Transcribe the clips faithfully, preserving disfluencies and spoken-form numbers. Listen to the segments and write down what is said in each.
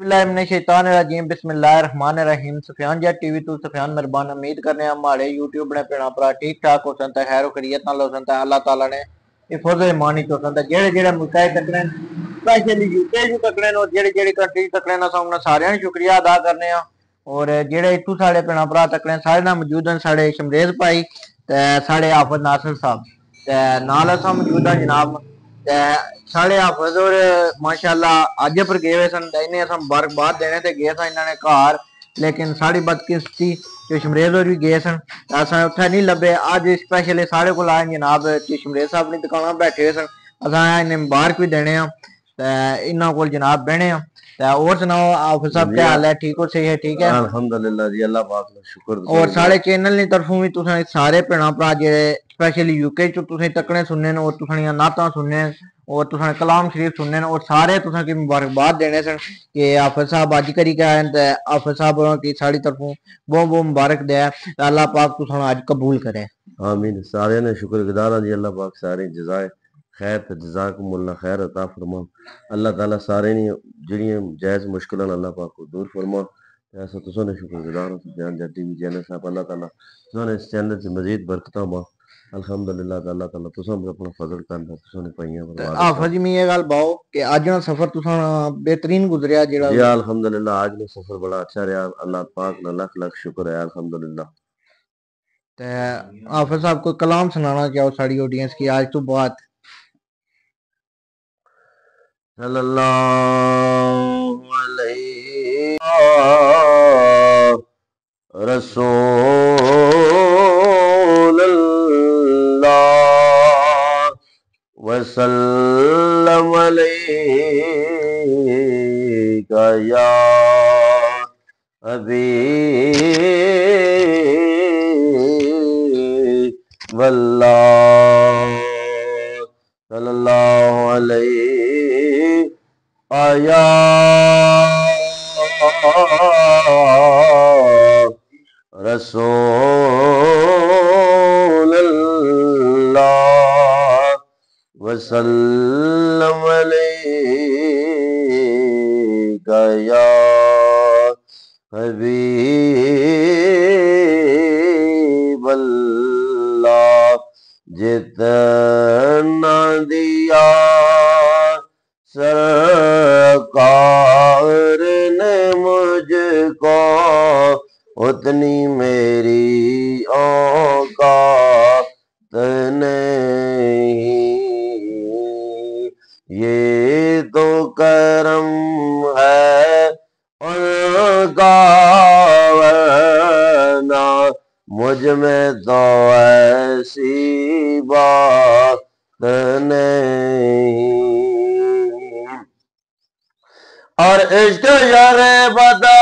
बिस्मिल्लाहिर्रहमानिर्रहीम बिस्मिल्लाहिर्रहमानिर्रहीम Sufiyan jet TV तो सुफियान मेहरबान उम्मीद करने हमारे यूट्यूब ने पेड़ा भरा ठीक ठाक हो सकता है खैर खरीयत नाल हो सकता है अल्लाह ताला ने हिफाज़त ईमानी हो सकता है जेड़े जेड़े मुल्कां तकने स्पेशली यूके जो तकने और जेड़े जेड़े कंट्री तकने ना सामने सारे शुक्रिया अदा करने हैं और जेड़े इत्थू साढ़े पेड़ा भरा तकने सारे ना मौजूद हैं साढ़े शमरेज भाई ते साढ़े हाफिज नासिर साहब ते नाल असां मौजूद हैं जनाब ते साढ़े हाफिज और माशाअल्लाह अज पर गए हुए सन इन्हें असां मुबारकबाद देने ते गए सन इन्होंने घर लेकिन साड़ी बदकिस्मती कि शमरेज होर भी गए सन असां उत्थे नहीं लब्भे अज स्पेशली साढ़े कोल आए जनाब शमरेज साहब अपनी दुकान बैठे हुए सन असां इन्हें मुबारक भी देने ते इन्हों कोल जनाब बहने ते और सुनाओ हाफिज साहब जी क्या हाल है ठीक हो सही है ठीक है अल्हम्दुलिल्लाह जी अल्लाह पाक दा शुक्र तुसां और दी साढ़े चैनल की तरफों भी तुसें सारे भैन भरा जेह्ड़े स्पेशली यूके च तुसें तकने सुनने न और तुसां नातां सुनने और तुसें कलाम शरीफ सुनने न और सारे तुसें की मुबारकबाद देने सन कि हाफिज साहब अज करी के आए ते हाफिज साहब की साड़ी तरफों बहुत बहुत मुबारक दे अल्लाह पाक तुसां अज कबूल करे आमीन सारे ने शुक्रगुजार हां जी अल्लाह पाक सारे जज़ाए खैर ते जज़ाकुमुल्लाह खैर अता फरमा अल्लाह ताला सारे नी जेड़ियां जायज़ मुश्किलां अल्लाह पाक को दूर फरमा ते ऐसा तुसां ने शुक्रगुजार हां सुफियान जट टीवी चैनल साहब अल्लाह ताला तुसां ने इस चैनल च मजीद बरकतां पा अल्हम्दुलिल्लाह अल्लाह ताला तुसां पर अपना फजल करदा तुसां ने पाइयां परवार हाफिज जी मैं ये गल बाओ कि अज ना सफर तुसां बेहतरीन गुजरिया जेड़ा जी अल्हम्दुलिल्लाह आज में सफर बड़ा अच्छा रहा अल्लाह पाक दा लख लख शुक्र है अल्हम्दुलिल्लाह ते हाफिज साहब कोई कलाम सुनाना चाहो साड़ी ऑडियंस की आज तो बाद सल्लल्लाहु अलैहि रसूलल्लाह वसल्लम अलैका या हबीबल्लाह सल्लल्लाहु अलैहि आया रसूलल्लाह वसल्लम अलैका या हबीबल्लाह जितना दिया सरकार ने मुझको उतनी मेरी औकात नहीं ये तो करम है उनका वरना मुझ में तो ऐसी बात नहीं और इश्क यारे बता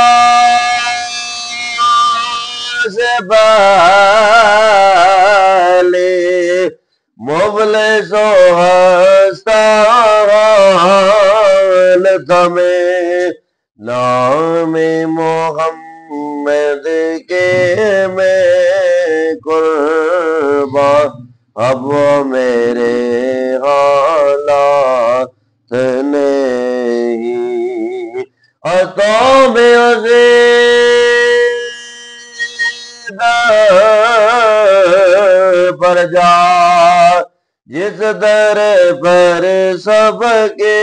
से पहले मुबलिस हस्ता तमें नाम मोहम्मद के में कुर्बा अब वो मेरे हालात नहीं और तो में उसे पर जा जिस दर पर सबके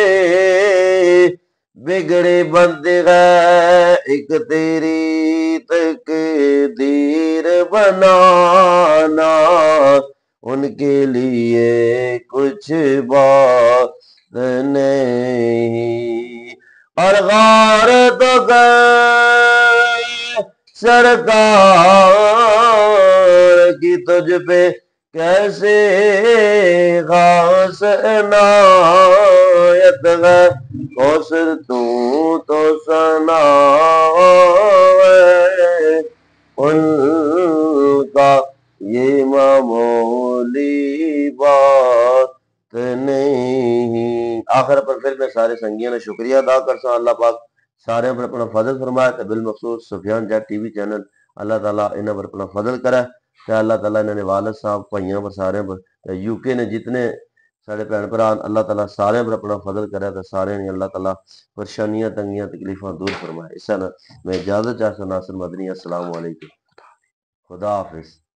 बिगड़े बंदे है एक तेरी तकदीर बनाना उनके लिए कुछ बात नहीं और गौर तो कर सरकार की तुझ पे कैसे खास इनायत है कौसर तू तो सना उनका ये मामूली बात नहीं। आखिर पर फिर मैं सारे संगियों ने शुक्रिया अदा करता अल्लाह पाक सारे पर अपना फजल फरमाया ते बिलमखसूस सुफियान जट टीवी चैनल अल्लाह ताला इन्हां पर अपना फजल करे ते अल्लाह ताला इन्हां ने वालिद साहब भाइयों पर सारे पर यूके ने जितने سارے بھن بھرا اللہ تعالیٰ سارے پر اپنا فضل کرے تو سارے نے اللہ تعالیٰ پریشانیاں تنگیاں تکلیفاں دور فرمائے. اس طرح میں اجازت چاہتا ہوں. ناصر مدنی، السلام علیکم، خدا حافظ.